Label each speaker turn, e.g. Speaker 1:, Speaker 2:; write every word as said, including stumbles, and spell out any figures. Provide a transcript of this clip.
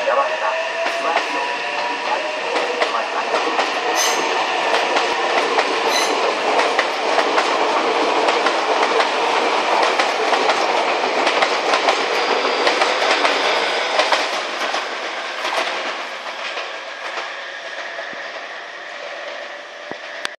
Speaker 1: 表した素晴らしいを大事に参りました。